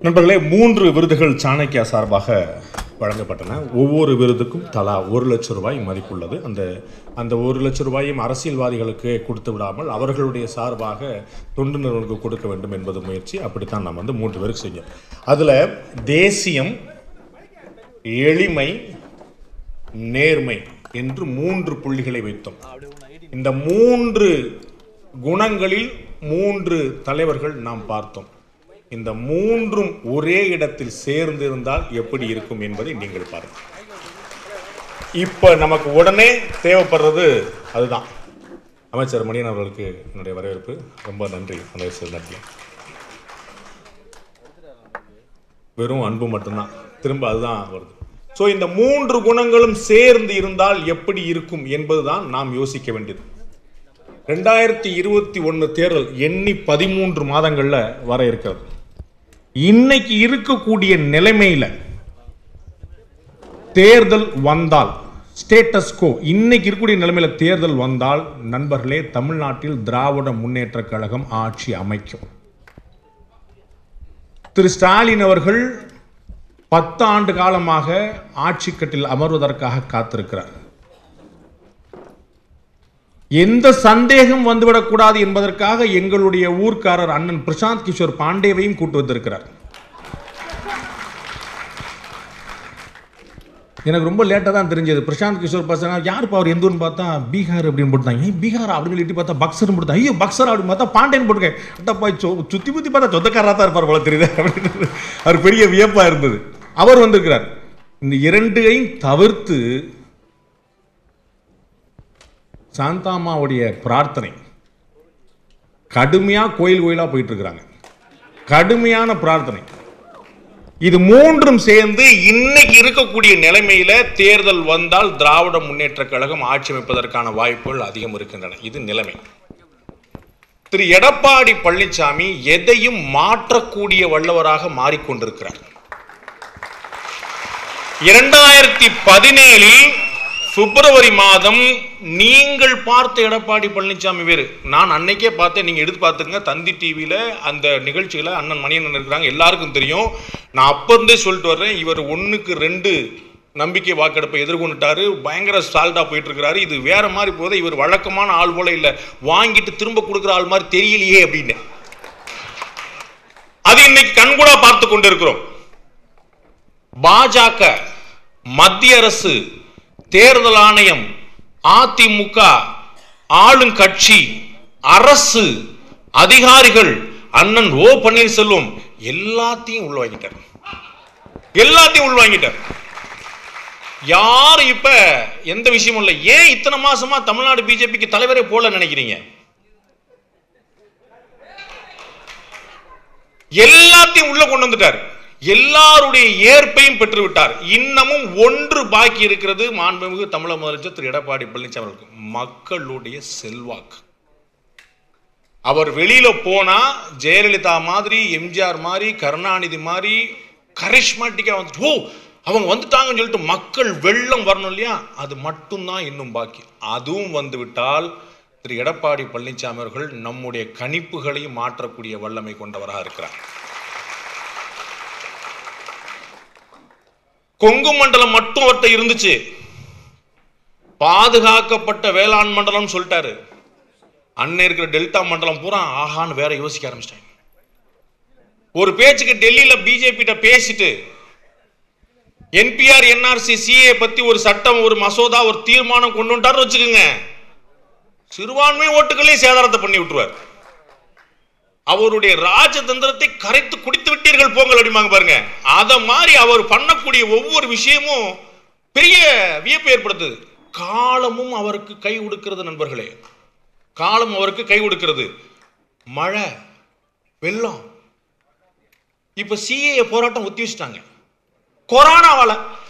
நண்பர்களே, 3 விருதுகள் சாணக்கியா சார்பாக வழங்கப்பட்டன. ஒவ்வொரு விருதுக்கும் தலா 1 லட்சம் ரூபாய் மதிப்புள்ளது. அந்த 1 லட்சம் ரூபாயும் அரசியல்வாதிகளுக்கு கொடுத்து விடாமல் அவர்களுடைய சார்பாக தொண்டு நிறுவனங்களுக்கு கொடுக்க வேண்டும் என்பது முயற்சி. அப்படித்தான் நாம் 3 பேருக்கு செஞ்சோம். அதில் தேசியம், எளிமை, நேர்மை என்று 3 புள்ளிகளை வைத்தோம். இந்த 3 குணங்களில் 3 தலைவர்கள் நாம் பார்த்தோம். இந்த 3ம் ஒரே இடத்தில் சேர்ந்திருந்தால் எப்படி இருக்கும் என்பதை நீங்கள் பாருங்கள். இப்ப நமக்கு உடனே தேவைப்படுறது அதுதான். அமைச்சர் மணியன் அவர்களுக்கு என்னுடைய வரவேற்பு. ரொம்ப நன்றி. நன்றி. வெறும் அன்பு மட்டும்தான், திரும்ப அதுதான் வருது. ஸோ இந்த 3 குணங்களும் சேர்ந்து இருந்தால் எப்படி இருக்கும் என்பதுதான் நாம் யோசிக்க வேண்டியது. 2021 தேர்தல் எண்ணி 13 மாதங்கள்ல வர இருக்கிறது. இன்னைக்கு இருக்கக்கூடிய நிலைமையில தேர்தல் வந்தால், ஸ்டேட்டஸ் கோ இன்னைக்கு இருக்கக்கூடிய நிலைமையில தேர்தல் வந்தால், நண்பர்களே, தமிழ்நாட்டில் திராவிட முன்னேற்ற கழகம் ஆட்சி அமைக்கும். திரு ஸ்டாலின் அவர்கள் 10 ஆண்டு காலமாக ஆட்சி கட்டில் அமர்வதற்காக காத்திருக்கிறார். எந்த சந்தேகம் வந்துவிடக்கூடாது என்பதற்காக எங்களுடைய ஊர்க்காரர் அண்ணன் பிரசாந்த் கிஷோர் பாண்டேவையும் கூட்டு வந்திருக்கிறார். எனக்கு ரொம்ப லேட்டாக தான் தெரிஞ்சது. பிரசாந்த் கிஷோர் பசங்க யாருப்பா அவர் எந்த ஊர்னு பார்த்தா பீகார் அப்படின்னு போட்டுட்டாங்க. பீகார் அப்படின்னு சொல்லிட்டு பார்த்தா பக்சர்னு போட்டு, ஐயோ பக்சர் அப்படின்னு பார்த்தா பாண்டேன்னு போட்டுருக்கேன். சுத்தி புத்தி பார்த்தா சொந்தக்காரராக தான் இருப்பார் போல தெரியுது அப்படின்னு அவர் பெரிய வியப்பாக இருந்தது. அவர் வந்திருக்கிறார். இந்த 2ஐயும் தவிர்த்து சாந்தாமாவுடைய பிரார்த்தனை கடுமையா கோயிலா போயிட்டு இருக்கிறாங்க. கடுமையான பிரார்த்தனை. இது 3ம் சேர்ந்து இன்னைக்கு இருக்கக்கூடிய நிலைமையில தேர்தல் வந்தால் திராவிட முன்னேற்ற கழகம் ஆட்சி அமைப்பதற்கான வாய்ப்புகள் அதிகம் இருக்கின்றன. இது நிலைமை. திரு எடப்பாடி பழனிசாமி எதையும் மாற்றக்கூடிய வல்லவராக மாறிக்கொண்டிருக்கிறார். 2017 பிப்ரவரி மாதம் நீங்கள் பார்த்த எடப்பாடி பழனிசாமி வேறு. நான் அன்னைக்கே பார்த்தேன், நீங்க எடுத்து பார்த்துங்க. தந்தி டிவியில அந்த நிகழ்ச்சியில அண்ணன் மணியன் இருக்கிறாங்க, எல்லாருக்கும் தெரியும். நான் அப்பந்தே சொல்லிட்டு வர்றேன், இவர் 1க்கு 2 நம்பிக்கை வாக்கெடுப்பை எதிர்கொண்டுட்டாரு. பயங்கர சால்டா போயிட்டு இருக்கிறாரு. இது வேற மாதிரி போதே, இவர் வழக்கமான ஆள் போல இல்ல, வாங்கிட்டு திரும்ப கொடுக்குற ஆள் மாதிரி தெரியலையே அப்படின்னு. அது இன்னைக்கு கண்கூடா பார்த்து கொண்டிருக்கிறோம். பாஜக, மத்திய அரசு, தேர்தல் ஆணையம், அதிமுக, ஆளுங்கட்சி, அரசு, அதிகாரிகள், அண்ணன் ஓ பன்னீர்செல்வம் எல்லாத்தையும் உள்வாங்கிட்டார். யாரும் இப்ப எந்த விஷயமும் இல்லை. ஏன் இத்தனை மாசமா தமிழ்நாடு பிஜேபிக்கு தலைவரே போல நினைக்கிறீங்க? எல்லாத்தையும் உள்ள கொண்டு வந்துட்டார். எல்லாருடைய ஏற்பையும் பெற்றுவிட்டார். இன்னமும் ஒன்று பாக்கி இருக்கிறது. மாண்புமிகு தமிழக முதலமைச்சர் திரு எடப்பாடி பழனிசாமி அவர்களுக்கு மக்களுடைய செல்வாக்கு. அவர் வெளியில போனா ஜெயலலிதா மாதிரி, எம்ஜிஆர் மாதிரி, கருணாநிதி மாதிரி கரிஷ்மாட்டிக்கா வந்து அவங்க வந்துட்டாங்கன்னு சொல்லிட்டு மக்கள் வெள்ளம் வரணும் இல்லையா, அது மட்டும்தான் இன்னும் பாக்கி. அதுவும் வந்துவிட்டால் திரு எடப்பாடி பழனிசாமி அவர்கள் நம்முடைய கணிப்புகளையும் மாற்றக்கூடிய வல்லமை கொண்டவராக இருக்கிறார். கொங்கு மண்டலம் மட்டும் ஒருத்த இருந்துச்சு, பாதுகாக்கப்பட்ட வேளாண் மண்டலம் சொல்லிட்டாரு. அண்ணன் இருக்கிற டெல்டா மண்டலம் பூரா ஆஹான்னு வேற யோசிக்க ஆரம்பிச்சிட்டாங்க. ஒரு பேச்சுக்கு டெல்லியில பிஜேபி பேசிட்டு என்பிஆர், என்ஆர்சி, சிஏ பத்தி ஒரு சட்டம், ஒரு மசோதா, ஒரு தீர்மானம் கொண்டு வந்துட்டாரு வச்சுக்கோங்க, சிறுபான்மை ஓட்டுகளையும் சேதாரத்தை பண்ணி விட்டுருவார். அவருடைய ராஜதந்திரத்தை கரைத்து குடித்து விட்டீர்கள் போங்கள் அப்படிமாங்க பாருங்க. அத மாதிரி அவர் பண்ணக்கூடிய ஒவ்வொரு விஷயமும் பெரிய வியப்பு ஏற்படுத்துது. காலமும் அவருக்கு கை கொடுக்கிறது நண்பர்களே, காலம் அவருக்கு கை கொடுக்கிறது. மழை, வெள்ளம், இப்ப சிஏ போராட்டம் ஒத்தி வச்சுட்டாங்க. கொரோனாவால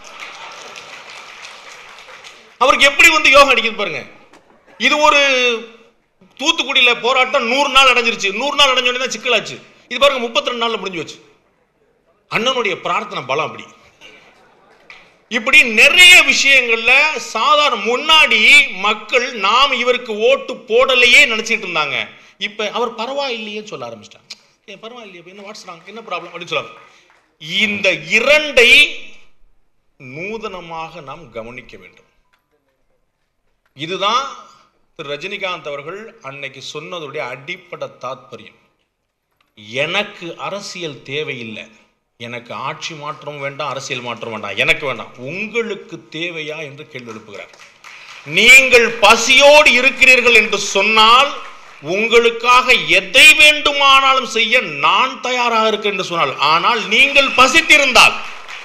அவருக்கு எப்படி வந்து யோகம் அடிக்குது பாருங்க. இது ஒரு தூத்துக்குடியில போராட்டம் 100 நாள் அடைஞ்சிருச்சு. 100 நாள் அடைஞ்ச உடனே சிக்கலாச்சு. இது பாருங்க 32 நாள்ல முடிஞ்சு வச்சு. அண்ணனுடைய பிரார்த்தனை பலம் அப்படி. இப்படி நிறைய விஷயங்கள்ல சாதாரண முன்னாடி மக்கள் நாம் இவருக்கு ஓட்டு போடலையே நினைச்சிட்டு இருந்தாங்க. இப்ப அவர் பரவாயில்லையே சொல்ல ஆரம்பிச்சிட்டாங்க. பரவாயில்லையே, என்ன வாட்ஸ் ராங், என்ன ப்ராப்ளம் அப்படின்னு சொல்லுவாங்க. இந்த இரண்டை நூதனமாக நாம் கவனிக்க வேண்டும். இதுதான் திரு ரஜினிகாந்த் அவர்கள் அன்னைக்கு சொன்னதுடைய அடிப்படை தாத்பரியம். எனக்கு அரசியல் தேவையில்லை, எனக்கு ஆட்சி மாற்றம் வேண்டாம், அரசியல் மாற்றம் வேண்டாம், எனக்கு வேண்டாம், உங்களுக்கு தேவையா என்று கேள்வி எழுப்புகிறார். நீங்கள் பசியோடு இருக்கிறீர்கள் என்று சொன்னால் உங்களுக்காக எதை வேண்டுமானாலும் செய்ய நான் தயாராக இருக்கிறேன் என்று சொன்னால், ஆனால் நீங்கள் பசித்திருந்தால்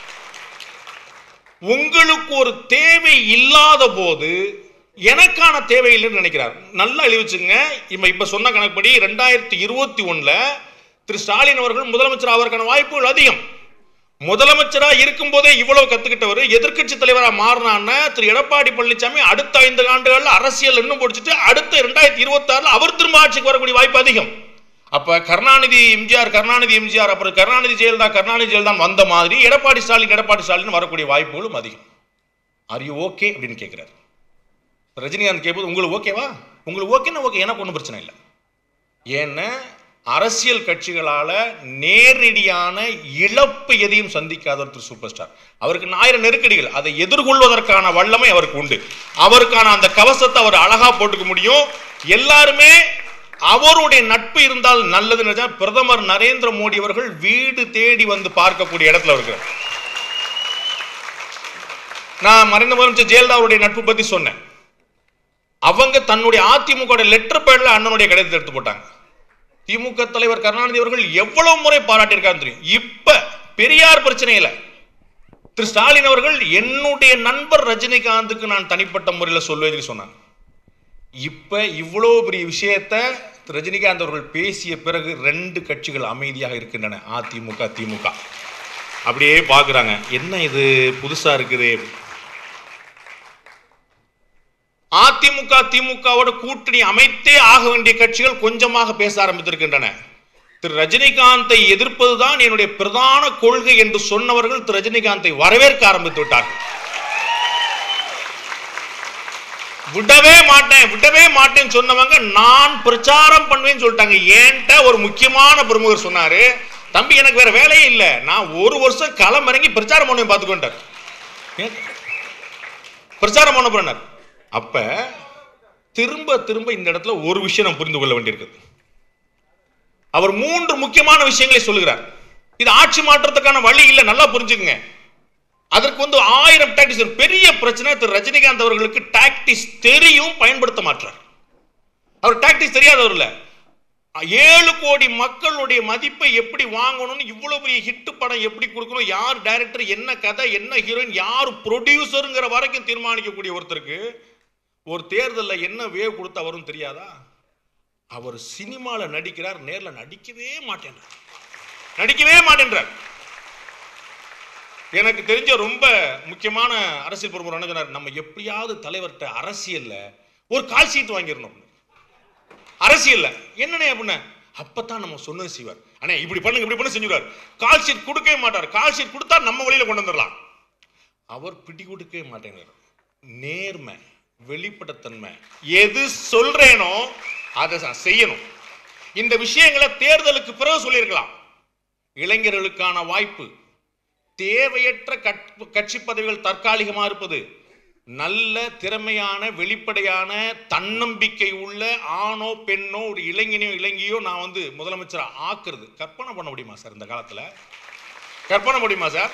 உங்களுக்கு ஒரு தேவை இல்லாத போது எனக்கான தேவை இல்லைன்னு நினைக்கிறார். நல்லா எழுதிச்சுங்க. இப்ப சொன்ன கணக்குப்படி 2021 திரு ஸ்டாலின் அவர்கள் முதலமைச்சர் ஆவதற்கான வாய்ப்புகள் அதிகம். முதலமைச்சரா இருக்கும் போதே இவ்வளவு கத்துக்கிட்டவர் எதிர்கட்சி தலைவராக மாறினான்னு திரு எடப்பாடி பழனிசாமி அடுத்த 5 ஆண்டுகள் அரசியல் இன்னும் படிச்சுட்டு அடுத்த 2026 அவர் திரும்ப ஆட்சிக்கு வரக்கூடிய வாய்ப்பு அதிகம். அப்ப கருணாநிதி எம்ஜிஆர், அப்புறம் கருணாநிதி ஜெயலலிதா வந்த மாதிரி எடப்பாடி ஸ்டாலின் வரக்கூடிய வாய்ப்புகளும் அதிகம். ஆர் யூ ஓகே அப்படின்னு கேட்கிறார் ரஜினிகாந்த். கேட்பது உங்களுக்கு ஓகேவா? உங்களுக்கு ஓகேன்னா ஓகே, எனக்கு ஒன்றும் பிரச்சனை இல்லை. ஏன்னா அரசியல் கட்சிகளால நேரடியான இழப்பு எதையும் சந்திக்காத திரு சூப்பர் ஸ்டார். அவருக்கு 1000 நெருக்கடிகள், அதை எதிர்கொள்வதற்கான வல்லமை அவருக்கு உண்டு. அவருக்கான அந்த கவசத்தை அவர் அழகா போட்டுக்க முடியும். எல்லாருமே அவருடைய நட்பு இருந்தால் நல்லது. பிரதமர் நரேந்திர மோடி அவர்கள் வீடு தேடி வந்து பார்க்கக்கூடிய இடத்துல இருக்கிறார். நான் மறைந்த முதலமைச்சர் ஜெயலலிதாவுடைய நட்பு பத்தி சொன்னேன். அவங்க தன்னுடைய அதிமுக லெட்டர் பேட்ல அண்ணனுடைய கடிதத்தை எடுத்து போட்டாங்க. திமுக தலைவர் கருணாநிதி அவர்கள் எவ்வளவு முறை பாராட்டியிருக்காரு தெரியும். இப்ப பெரியார் பிரச்சனையில திரு ஸ்டாலின் அவர்கள் என்னுடைய நண்பர் ரஜினிகாந்துக்கு நான் தனிப்பட்ட முறையில் சொல்வேன் சொன்னாங்க. இப்ப இவ்வளவு பெரிய விஷயத்தை ரஜினிகாந்த் அவர்கள் பேசிய பிறகு 2 கட்சிகள் அமைதியாக இருக்கின்றன. அதிமுக திமுக அப்படியே பாக்குறாங்க, என்ன இது புதுசா இருக்குது. அதிமுக திமுகவோட கூட்டணி அமைத்தே ஆக வேண்டிய கட்சிகள் கொஞ்சமாக பேச ஆரம்பித்திருக்கின்றன. திரு ரஜினிகாந்தை எதிர்ப்பதுதான் என்னுடைய பிரதான கொள்கை என்று சொன்னவர்கள் திரு ரஜினிகாந்தை வரவேற்க ஆரம்பித்து விட்டார்கள். விடவே மாட்டேன் சொன்னவங்க நான் பிரச்சாரம் பண்ணுவேன்னு சொல்லிட்டாங்க. ஏன்ட்ட ஒரு முக்கியமான பிரமுகர் சொன்னாரு, தம்பி எனக்கு வேற வேலையே இல்ல, நான் 1 வருஷம் களம் இறங்கி பிரச்சாரம் பண்ணுவேன் பார்த்துக்கொண்டார். பிரச்சாரம் பண்ண போறார். அப்ப திரும்ப இந்த இடத்துல ஒரு விஷயம் நாம் புரிந்து கொள்ள வேண்டியிருக்குது. அவர் 3 முக்கியமான விஷயங்களை சொல்லுகிறார். இது ஆட்சி மாற்றத்துக்கான வழி இல்லை, நல்லா புரிஞ்சுக்குங்க. அதற்கு 1000 டாக்டிக்ஸ். பெரிய பிரச்சனை திரு ரஜினிகாந்த் அவர்களுக்கு டாக்டிக்ஸ் தெரியும், பயன்படுத்த மாட்டார். அவர் டாக்டிக்ஸ் தெரியாதவர் இல்ல. 7 கோடி மக்களுடைய மதிப்பை எப்படி வாங்கணும்னு, இவ்வளவு பெரிய ஹிட் படம் எப்படி கொடுக்கணும், யார் டைரக்டர், என்ன கதை, என்ன ஹீரோயின், யார் ப்ரொடியூசருங்கிற வரைக்கும் தீர்மானிக்கக்கூடிய ஒருத்தருக்கு ஒரு தேர்தலில் என்ன வேவ் கொடுத்தா வரும் தெரியாதா? அவர் சினிமால நடிக்கிறார், நேர்ல நடிக்கவே மாட்டேன்றார். எனக்கு தெரிஞ்ச ரொம்ப முக்கியமான அரசியல் பிரமுகர் என்ன சொன்னார், நம்ம எப்படியாவது தலைவர்கிட்ட அரசியல்ல ஒரு கால் ஷீட் வாங்கிடணும். அரசியல்ல என்னன்னே அப்படின்னா அப்பதான் நம்ம சொன்னது செய்வார். அண்ணே இப்படி பண்ணு செஞ்சுருவார். கால் ஷீட் கொடுக்கவே மாட்டார். கால் ஷீட் கொடுத்தா நம்ம வழியில கொண்டு வந்துடலாம். அவர் பிடி கொடுக்கவே மாட்டேங்கிறார். நேர்மை, வெளிப்படைத்தன்மை, எது சொல்றேனோ அதை செய்யணும். இந்த விஷயங்களை தேர்தலுக்கு பிறகு சொல்லியிருக்கலாம். இளைஞர்களுக்கான வாய்ப்பு, தேவையற்ற கட்சி பதவிகள் தற்காலிகமா இருப்பது, நல்ல திறமையான வெளிப்படையான தன்னம்பிக்கை உள்ள ஆணோ பெண்ணோ ஒரு இளைஞனையோ நான் முதலமைச்சரா ஆக்குறது கற்பனை பண்ண முடியுமா சார்? இந்த காலத்துல கற்பனை முடியுமா சார்?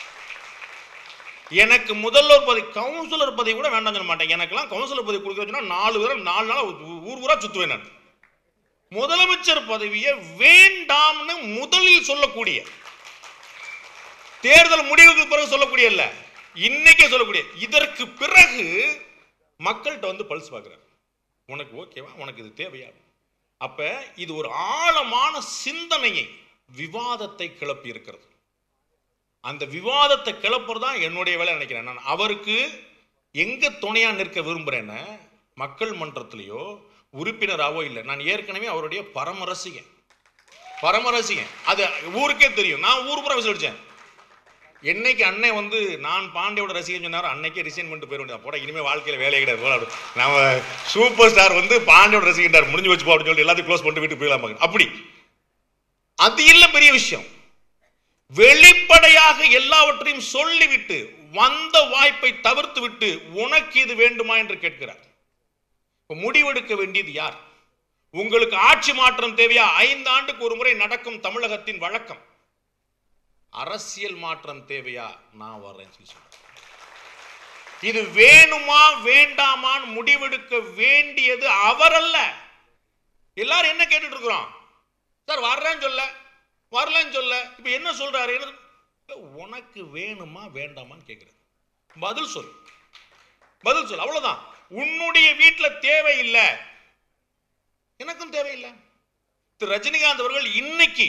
எனக்கு முதல்வர் பதவி, கவுன்சிலர் பதவி கூட வேண்டாம் சொல்ல மாட்டேன். எனக்கெல்லாம் கவுன்சிலர் பதவி கொடுக்க வச்சுன்னா 4 நாள் ஊரா சுத்துவேன். நான் முதலமைச்சர் பதவியை வேண்டாம்னு முதலில் சொல்லக்கூடிய, தேர்தல் முடிவுக்கு பிறகு சொல்லக்கூடிய இல்ல, இன்னைக்கே சொல்லக்கூடிய. இதற்கு பிறகு மக்கள்கிட்ட பல்ஸ் பார்க்கிறார். உனக்கு ஓகேவா, உனக்கு இது தேவையா? அப்ப இது ஒரு ஆழமான சிந்தனையை, விவாதத்தை கிளப்பி இருக்கிறது. அந்த விவாதத்தை கிளப்புறதா என்னுடைய வேலை நினைக்கிறேன். நான் அவருக்கு எங்க துணையா நிற்க விரும்புறேன்னு மக்கள் மன்றத்திலேயோ உறுப்பினராவோ இல்லை. நான் ஏற்கனவே அவருடைய பரமரசிகன். அது ஊருக்கே தெரியும். நான் ஊர் புறம் விசாரிச்சேன். என்னைக்கு அண்ணன் நான் பாண்டியோட ரசிகன் சொன்னார், அன்னைக்கே ரிசைன் பண்ணிட்டு போயிட வேண்டியது. போட இனிமே வாழ்க்கையில் வேலையே கிடையாது, நம்ம சூப்பர் ஸ்டார் பாண்டியோட ரசிகன்டார், முடிஞ்சு வச்சு அப்படின்னு சொல்லிட்டு எல்லாத்தையும் க்ளோஸ் பண்ணிட்டு வீட்டுக்கு போயிடலாம். அப்படி அது இல்ல பெரிய விஷயம். வெளிப்படையாக எல்லாவற்றையும் சொல்லிவிட்டு வந்த வாய்ப்பை தவிர்த்து விட்டு உனக்கு இது வேண்டுமா என்று கேட்கிறார். முடிவெடுக்க வேண்டியது யார்? உங்களுக்கு ஆட்சி மாற்றம் தேவையா? 5 ஆண்டுக்கு ஒரு முறை நடக்கும் தமிழகத்தின் வழக்கம். அரசியல் மாற்றம் தேவையா? நான் வர்றேன் சொல்லி. இது வேணுமா வேண்டாமான்னு முடிவெடுக்க வேண்டியது அவர் அல்ல. எல்லாரும் என்ன கேட்டுட்டு இருக்கிறோம்? சார் வர்றேன்னு சொல்ல, வரலன்னு சொல்ல, இப்ப என்ன சொல்றாரு? உனக்கு வேணுமா வேண்டாமான்னு கேட்கிறேன். பதில் சொல், பதில் சொல், அவ்வளவுதான். உன்னுடைய வீட்டில் தேவையில்லை, எனக்கும் தேவையில்லை. திரு ரஜினிகாந்த் அவர்கள் இன்னைக்கு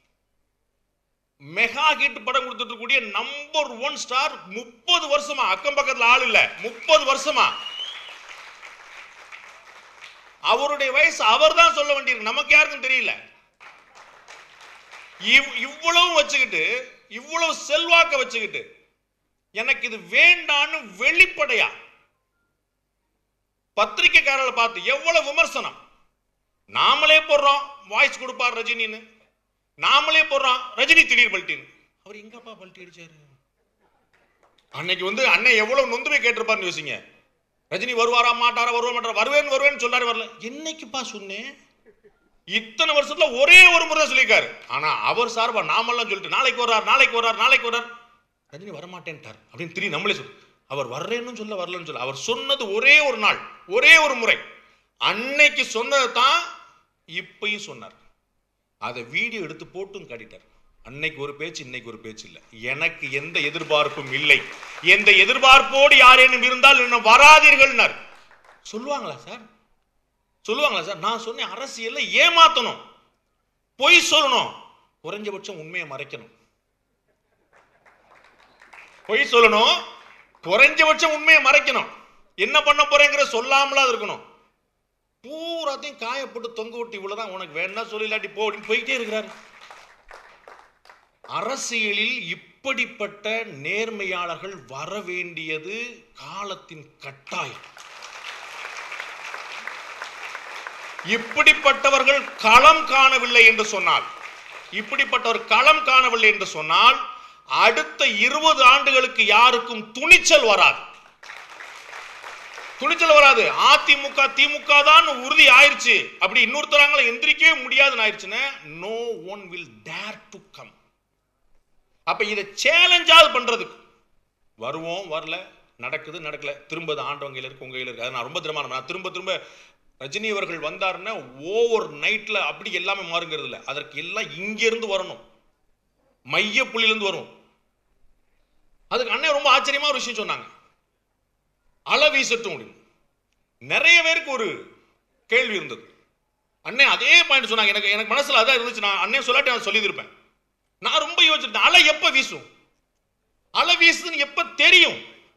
மெகா ஹிட் படம் கொடுத்துட்டு கூடிய நம்பர் 1 ஸ்டார். 30 வருஷமா, அக்கம் பக்கத்தில் ஆள் இல்ல, 30 வருஷமா. அவருடைய வயசு அவர் தான் சொல்ல வேண்டியிருக்கு, நமக்கு யாருக்கும் தெரியல. இவ்வளவு வச்சுக்கிட்டு, இவ்வளவு செல்வாக்க வச்சுக்கிட்டு எனக்கு இது வேண்டான்னு வெளிப்படையா பத்திரிகைக்காரர்களை பார்த்து எவ்வளவு விமர்சனம். நாமளே போடுறோம் வாய்ஸ் கொடுப்பார் ரஜினின்னு, நாமளே போடுறோம் ரஜினி திடீர் பல்ட்டின்னு. அவர் எங்கப்பா பல்ட்டி அடிச்சாரு? அன்னைக்கு அண்ணன் எவ்வளவு நொந்துமே கேட்டிருப்பாருன்னு யோசிங்க. ரஜினி வருவாரா மாட்டாரா, வருவா மாட்டாரா, வருவேன்னு சொல்லாரு, வரல. என்னைக்குப்பா சொன்னேன்? இத்தனை வருஷத்துல ஒரே ஒரு முறை சொல்லியிருக்காரு. ஆனா அவர் சார்பா நாமெல்லாம் சொல்லிட்டு நாளைக்கு வர்றார், நாளைக்கு வர்றார், நாளைக்கு வர்றார், ரஜினி வரமாட்டேன்ட்டார் அப்படின்னு தெரியும். நம்மளே சொல்லு, அவர் வர்றேன்னு சொல்ல, வரலன்னு சொல்ல. அவர் சொன்னது ஒரே ஒரு நாள், ஒரே ஒரு முறை. அன்னைக்கு சொன்னது தான் இப்பயும் சொன்னார். அதை வீடியோ எடுத்து போட்டும் காட்டிட்டார். அன்னைக்கு ஒரு பேச்சு, இன்னைக்கு ஒரு பேச்சு இல்லை. எனக்கு எந்த எதிர்பார்ப்பும் இல்லை, எந்த எதிர்பார்ப்போடு யாரேனும் இருந்தால் இன்னும் வராதீர்கள் சொல்லுவாங்களா சார்? சொல்லுவாங்களா சார்? நான் சொன்னேன், அரசியல்ல ஏமாத்தணும், பொய் சொல்லணும், குறைஞ்சபட்சம் உண்மையை மறைக்கணும். பொய் சொல்லணும், குறைஞ்சபட்சம் உண்மையை மறைக்கணும். என்ன பண்ண போறேங்கிற சொல்லாமலா இருக்கணும். பூராத்தையும் காயப்பட்டு தொங்க விட்டு இவ்வளவுதான் உனக்கு வேணா சொல்லி இல்லாட்டி போ அப்படின்னு போயிட்டே இருக்கிறாரு. அரசியலில் இப்படிப்பட்ட நேர்மையாளர்கள் வர வேண்டியது காலத்தின் கட்டாயம். இப்படிப்பட்டவர்கள் களம் காணவில்லை என்று சொன்னால், இப்படிப்பட்டவர் களம் காணவில்லை என்று சொன்னால் அடுத்த 20 ஆண்டுகளுக்கு யாருக்கும் துணிச்சல் வராது, துணிச்சல் வராது. அதிமுக திமுக தான் உறுதி ஆயிருச்சு, அப்படி இன்னொருத்தராங்கள எந்திரிக்கவே முடியாதுன்னு ஆயிருச்சுன்னா no one will dare to come. அப்ப இதை சேலஞ்சாவது பண்றதுக்கு வருவோம், வரல, நடக்குது நடக்கல, திரும்ப ஆண்டவங்க கையில இருக்கு, உங்க கையில இருக்கு. அதை நான் ரொம்ப திறமான, நான் திரும்ப திரும்ப ரஜினி அவர்கள் வந்தாருன்னா ஓவர் நைட்ல அப்படி எல்லாமே மாறுங்கிறது இல்லை. அதற்கு எல்லாம் இங்கிருந்து வரணும், மைய புள்ளியிலிருந்து வரும். அதுக்கு அண்ணன் ரொம்ப ஆச்சரியமா ஒரு விஷயம் சொன்னாங்க, அலை வீசட்டும் முடியும். நிறைய பேருக்கு ஒரு கேள்வி இருந்தது. அண்ணன் அதே பாயிண்ட் சொன்னாங்க. எனக்கு மனசுல அதான் இருந்துச்சு. நான் அண்ணன் சொல்லாட்டி நான் சொல்லியிருப்பேன். நான் ரொம்ப யோசிச்சிருந்தேன், அலை எப்ப வீசும், அலை வீசுதுன்னு எப்ப தெரியும்?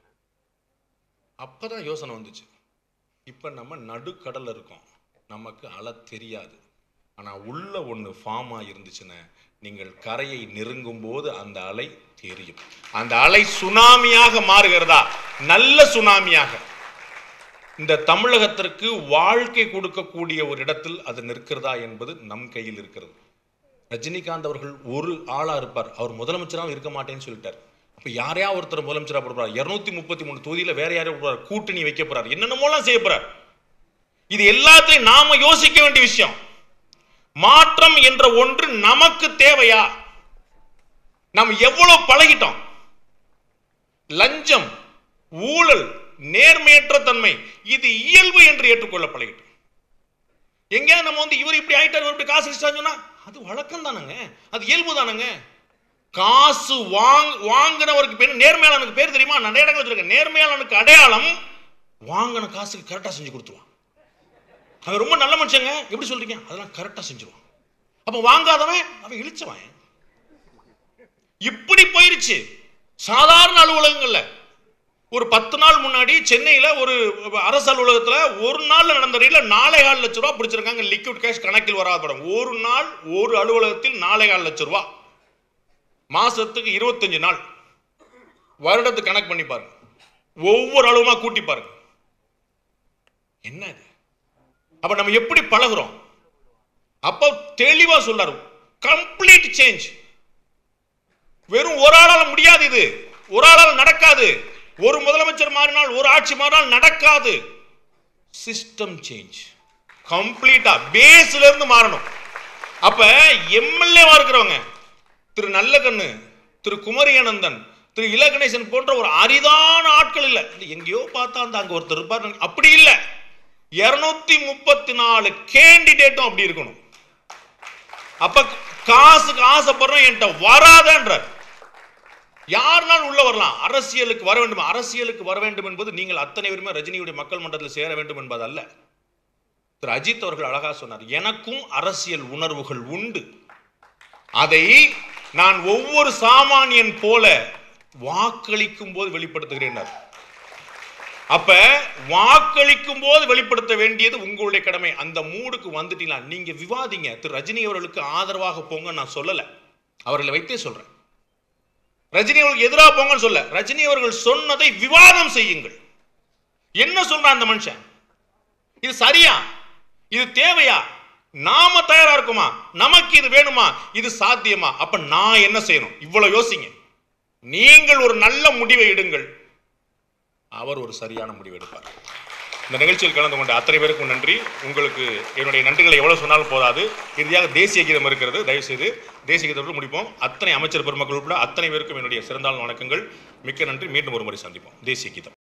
அப்பதான் யோசனை வந்துச்சு. இப்ப நம்ம நடுக்கடல்ல இருக்கோம், நமக்கு அலை தெரியாது. ஆனா உள்ள ஒண்ணு ஃபார்ம் ஆயிருந்துச்சுன்னா நீங்கள் கரையை நெருங்கும் போது அந்த அலை தெரியும். அந்த அலை சுனாமியாக மாறுகிறதா, நல்ல சுனாமியாக இந்த தமிழகத்திற்கு வாழ்க்கை கொடுக்கக்கூடிய ஒரு இடத்தில் அது நிற்கிறதா என்பது நம் கையில் இருக்கிறது. ரஜினிகாந்த் அவர்கள் ஒரு ஆளா இருப்பார், அவர் முதலமைச்சராக இருக்க மாட்டேன்னு சொல்லிட்டார். அப்ப யாரையா ஒருத்தர் முதலமைச்சரா போடுறார், 233 தொகுதியில வேற யாரையும் போடுறார், கூட்டணி வைக்க போறார், என்னென்னமோலாம் செய்ய போறார். இது எல்லாத்தையும் நாம யோசிக்க வேண்டிய விஷயம். மாற்றம் என்ற ஒன்று நமக்கு தேவையா? நாம் எவ்வளவு பழகிட்டோம். லஞ்சம், ஊழல், நேர்மையற்ற தன்மை, இது இயல்பு என்று ஏற்றுக்கொள்ள பழகிட்டோம். எங்கேயாவது நம்ம இவர் இப்படி ஆயிட்டார், இப்படி காசு சொன்னா அது வழக்கம் தானங்க, அது இயல்பு தானங்க. காசு வாங்கினவருக்கு பேர் நேர்மையாளனுக்கு பேர் தெரியுமா? நிறைய இடங்கள் வச்சிருக்கேன். நேர்மையாளனுக்கு அடையாளம் வாங்கின காசுக்கு கரெக்டா செஞ்சு கொடுத்துருவான். அவன் ரொம்ப நல்ல மனுஷங்க, எப்படி சொல்றீங்க, அதெல்லாம் கரெக்டா செஞ்சிருவான். அப்ப வாங்காதவன் அவன் இழிச்சவன். இப்படி போயிருச்சு. சாதாரண அலுவலகங்கள்ல ஒரு 10 நாள் முன்னாடி சென்னையில ஒரு அரசு அலுவலகத்துல ஒரு நாள் நடந்த ரீட்ல 4.25 லட்சம் ரூபாய் பிடிச்சிருக்காங்க. லிக்விட் கேஷ் கணக்கில் வராத படம். ஒரு நாள் ஒரு அலுவலகத்தில் 4.25 லட்சம் ரூபாய். மாசத்துக்கு 25 நாள், வருடத்துக்கு கணக்கு பண்ணி பாருங்க, ஒவ்வொரு அளவுமா கூட்டி பாருங்க. என்ன இது? அப்ப நம்ம எப்படி பழகுறோம்? அப்ப தெளிவா சொல்றாரு, கம்ப்ளீட் சேஞ்ச். வெறும் ஒரு ஆளால் முடியாது, இது ஒரு ஆளால் நடக்காது. ஒரு முதலமைச்சர் மாறினால், ஒரு ஆட்சி மாறினால் நடக்காது. சிஸ்டம் சேஞ்ச், கம்ப்ளீட்டா பேஸ்ல இருந்து மாறணும். அப்ப எம்எல்ஏவா இருக்கிறவங்க திரு நல்லகண்ணு, திரு குமரியானந்தன், திரு இலகணேசன் போன்ற ஒரு அரிதான ஆட்கள் இல்ல. எங்கேயோ பார்த்தா அந்த அங்க ஒருத்தர் இருப்பார், அப்படி இல்ல. 234 கேண்டிடேட்டும் அப்படி இருக்கணும். அப்ப காசுக்கு ஆசைப்படுறோம் என்கிட்ட வராதன்றார். யாருனாலும் உள்ள வரலாம். அரசியலுக்கு வர வேண்டும், அரசியலுக்கு வர வேண்டும் என்பது நீங்கள் அத்தனை பேருமே ரஜினியுடைய மக்கள் மன்றத்தில் சேர வேண்டும் என்பது அல்ல. திரு அஜித் அவர்கள் அழகா சொன்னார், எனக்கும் அரசியல் உணர்வுகள் உண்டு, அதை நான் ஒவ்வொரு சாமானியன் போல வாக்களிக்கும் போது வெளிப்படுத்துகிறேன். அப்ப வாக்களிக்கும் போது வெளிப்படுத்த வேண்டியது உங்களுடைய கடமை. அந்த மூடுக்கு வந்துட்டீங்களா, நீங்க விவாதிங்க. திரு ரஜினி அவர்களுக்கு ஆதரவாக போங்க நான் சொல்லல, அவர்களை வைத்தே சொல்றேன். ரஜினி அவர்களுக்கு எதிராக போங்கன்னு சொல்ல, ரஜினி அவர்கள் சொன்னதை விவாதம் செய்யுங்கள். என்ன சொல்றான் அந்த மனுஷன், இது சரியா, இது தேவையா, நாம தயாரா இருக்குமா, நமக்கு இது வேணுமா, இது சாத்தியமா, அப்ப நான் என்ன செய்யணும், இவ்வளவு யோசிங்க. நீங்கள் ஒரு நல்ல முடிவை எடுங்கள், அவர் ஒரு சரியான முடிவு எடுப்பார். இந்த நிகழ்ச்சியில் கலந்து கொண்ட அத்தனை பேருக்கும் நன்றி. உங்களுக்கு என்னுடைய நன்றிகளை எவ்வளவு சொன்னாலும் போதாது. இறுதியாக தேசிய கீதம் இருக்கிறது, தயவு செய்து தேசிய கீதத்தோடு முடிப்போம். அத்தனை அமைச்சர் பெருமக்கள் உட்பட அத்தனை பேருக்கும் என்னுடைய சிறந்தாள் வணக்கங்கள். மிக்க நன்றி. மீண்டும் ஒரு முறை சந்திப்போம். தேசிய கீதம்.